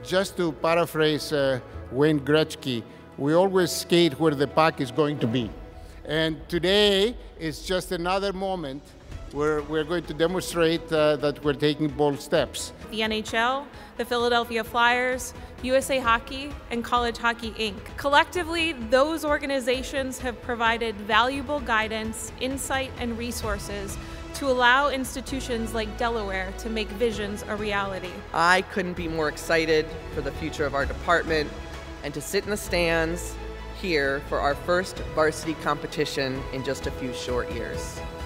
just to paraphrase Wayne Gretzky, we always skate where the puck is going to be. And today is just another moment where we're going to demonstrate that we're taking bold steps. The NHL, the Philadelphia Flyers, USA Hockey, and College Hockey Inc. Collectively, those organizations have provided valuable guidance, insight, and resources to allow institutions like Delaware to make visions a reality. I couldn't be more excited for the future of our department and to sit in the stands here for our first varsity competition in just a few short years.